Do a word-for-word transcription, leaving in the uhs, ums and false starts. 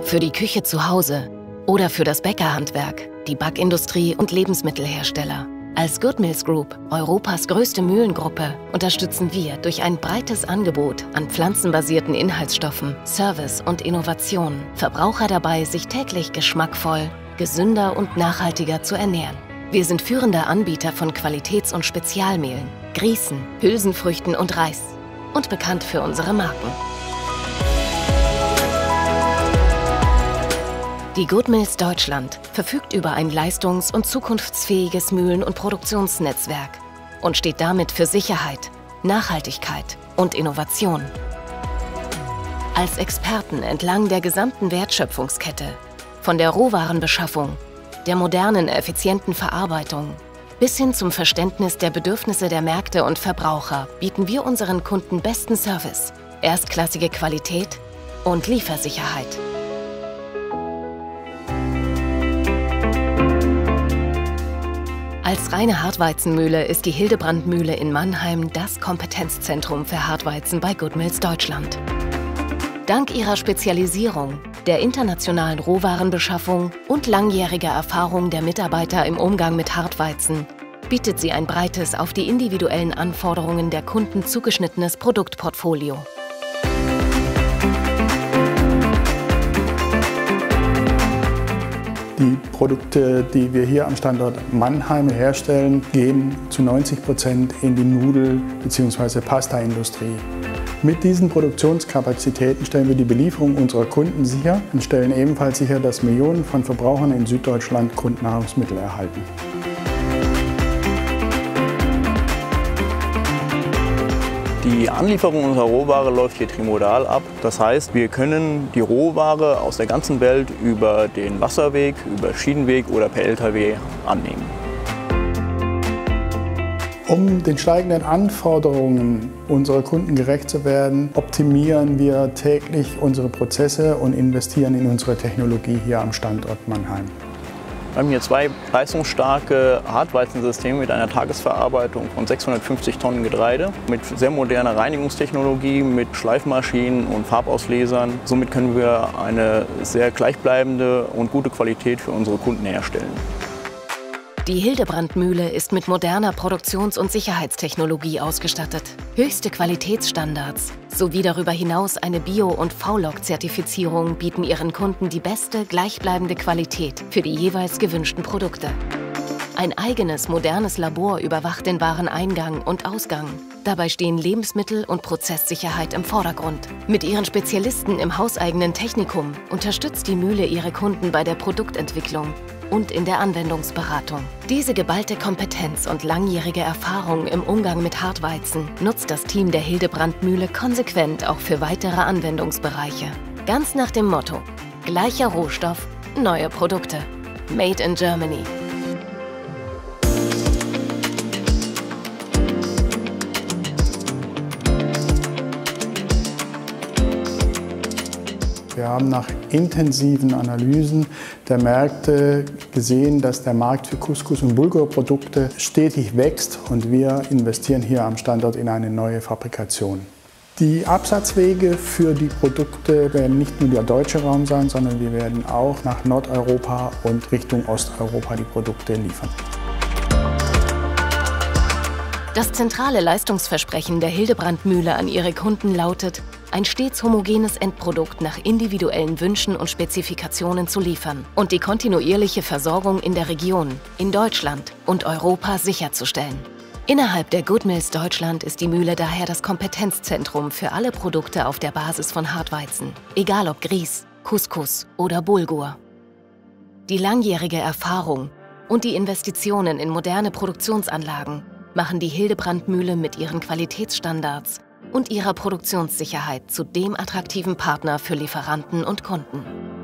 Ob für die Küche zu Hause oder für das Bäckerhandwerk, die Backindustrie und Lebensmittelhersteller. Als Goodmills Group, Europas größte Mühlengruppe, unterstützen wir durch ein breites Angebot an pflanzenbasierten Inhaltsstoffen, Service und Innovationen Verbraucher dabei, sich täglich geschmackvoll, gesünder und nachhaltiger zu ernähren. Wir sind führender Anbieter von Qualitäts- und Spezialmehlen, Grießen, Hülsenfrüchten und Reis und bekannt für unsere Marken. Die Goodmills Deutschland verfügt über ein leistungs- und zukunftsfähiges Mühlen- und Produktionsnetzwerk und steht damit für Sicherheit, Nachhaltigkeit und Innovation. Als Experten entlang der gesamten Wertschöpfungskette, von der Rohwarenbeschaffung, der modernen, effizienten Verarbeitung bis hin zum Verständnis der Bedürfnisse der Märkte und Verbraucher, bieten wir unseren Kunden besten Service, erstklassige Qualität und Liefersicherheit. Als reine Hartweizenmühle ist die Hildebrand-Mühle in Mannheim das Kompetenzzentrum für Hartweizen bei Goodmills Deutschland. Dank ihrer Spezialisierung, der internationalen Rohwarenbeschaffung und langjähriger Erfahrung der Mitarbeiter im Umgang mit Hartweizen bietet sie ein breites, auf die individuellen Anforderungen der Kunden zugeschnittenes Produktportfolio. Die Produkte, die wir hier am Standort Mannheim herstellen, gehen zu neunzig Prozent in die Nudel- bzw. Pasta-Industrie. Mit diesen Produktionskapazitäten stellen wir die Belieferung unserer Kunden sicher und stellen ebenfalls sicher, dass Millionen von Verbrauchern in Süddeutschland Grundnahrungsmittel erhalten. Die Anlieferung unserer Rohware läuft hier trimodal ab. Das heißt, wir können die Rohware aus der ganzen Welt über den Wasserweg, über Schienenweg oder per L K W annehmen. Um den steigenden Anforderungen unserer Kunden gerecht zu werden, optimieren wir täglich unsere Prozesse und investieren in unsere Technologie hier am Standort Mannheim. Wir haben hier zwei leistungsstarke Hartweizensysteme mit einer Tagesverarbeitung von sechshundertfünfzig Tonnen Getreide, mit sehr moderner Reinigungstechnologie, mit Schleifmaschinen und Farbauslesern. Somit können wir eine sehr gleichbleibende und gute Qualität für unsere Kunden herstellen. Die Hildebrand-Mühle ist mit moderner Produktions- und Sicherheitstechnologie ausgestattet. Höchste Qualitätsstandards sowie darüber hinaus eine Bio- und V L O C-Zertifizierung bieten ihren Kunden die beste, gleichbleibende Qualität für die jeweils gewünschten Produkte. Ein eigenes, modernes Labor überwacht den Wareneingang und Ausgang. Dabei stehen Lebensmittel- und Prozesssicherheit im Vordergrund. Mit ihren Spezialisten im hauseigenen Technikum unterstützt die Mühle ihre Kunden bei der Produktentwicklung und in der Anwendungsberatung. Diese geballte Kompetenz und langjährige Erfahrung im Umgang mit Hartweizen nutzt das Team der Hildebrand-Mühle konsequent auch für weitere Anwendungsbereiche. Ganz nach dem Motto: gleicher Rohstoff, neue Produkte. Made in Germany. Wir haben nach intensiven Analysen der Märkte gesehen, dass der Markt für Couscous- und Bulgurprodukte stetig wächst und wir investieren hier am Standort in eine neue Fabrikation. Die Absatzwege für die Produkte werden nicht nur der deutsche Raum sein, sondern wir werden auch nach Nordeuropa und Richtung Osteuropa die Produkte liefern. Das zentrale Leistungsversprechen der Hildebrand-Mühle an ihre Kunden lautet, ein stets homogenes Endprodukt nach individuellen Wünschen und Spezifikationen zu liefern und die kontinuierliche Versorgung in der Region, in Deutschland und Europa sicherzustellen. Innerhalb der Goodmills Deutschland ist die Mühle daher das Kompetenzzentrum für alle Produkte auf der Basis von Hartweizen, egal ob Grieß, Couscous oder Bulgur. Die langjährige Erfahrung und die Investitionen in moderne Produktionsanlagen machen die Hildebrand-Mühle mit ihren Qualitätsstandards und ihrer Produktionssicherheit zu dem attraktiven Partner für Lieferanten und Kunden.